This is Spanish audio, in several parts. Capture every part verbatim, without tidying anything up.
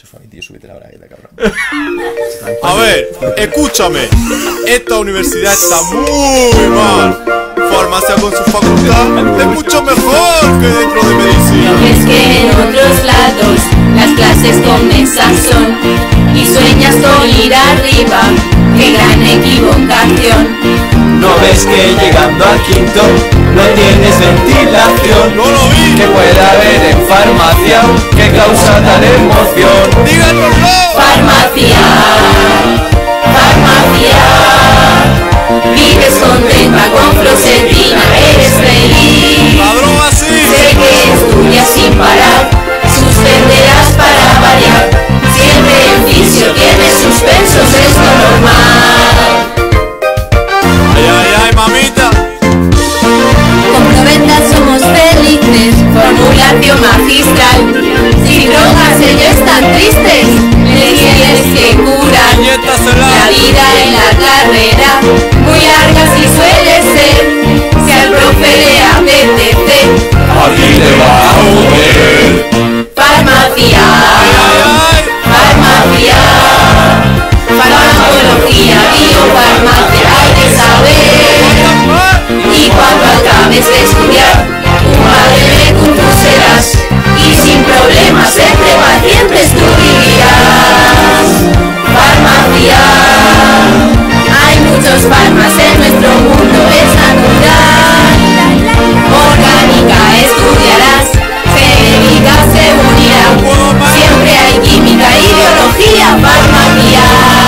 Fanny, tío, súbete la bragueta, cabrón. A ver, escúchame. Esta universidad está muy mal. Farmacia con su facultad es mucho mejor que dentro de medicina. ¿No ves que en otros lados las clases con mesas son? Y sueñas con ir arriba, qué gran equivocación. ¿No ves que llegando al quinto no tienes ventilación? ¡No lo vi! ¿Qué puede haber en farmacia que causa tal emoción? ¡Díganoslo! Farmacia, farmacia, vives contenta con Flosetina, eres feliz. ¡La droga sí! Sé que estudias sin parar, suspenderás para variar. Siempre el vicio tiene suspensos, es lo normal. ¡Ay, ay, ay, mamita! Con Proventa somos felices, formulación magistral. Sin drogas ellos están tristes, les tienes que curar. La vida en la carrera, muy larga si suele ser. Si al profe le apetece, Aquí te va a joder. farmacia, farmacia, farmacología, biofarmacia, hay que saber. Y cuando acabes de estudiar, un padre fecundo serás. Y sin problemas entre pacientes tú vivirás. Farmacia, hay muchos farmas en nuestro mundo, es natural. Orgánica estudiarás, química se unirá. Siempre hay química y biología, farmacia.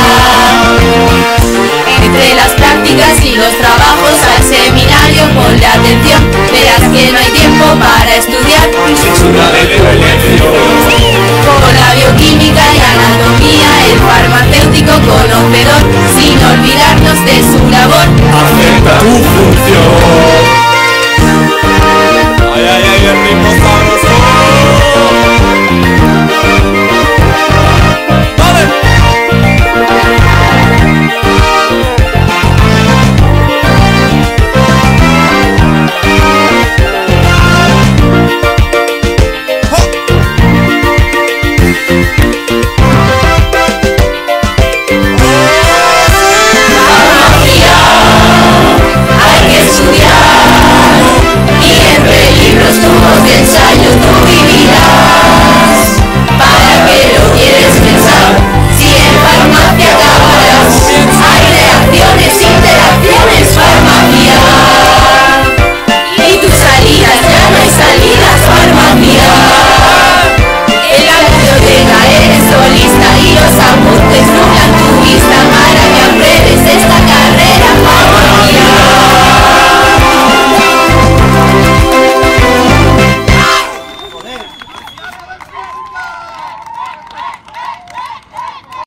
Entre las prácticas y los trabajos al seminario ponle atención. Verás que no hay tiempo para estudiar. Es una de tu elección. Con la bioquímica y anatomía, el farmacéutico conocedor, sin olvidarnos de su labor. Acepta tu función. ¡Ay, ay, ay, el ritmo sabroso! ¡Dale! ¡Oh!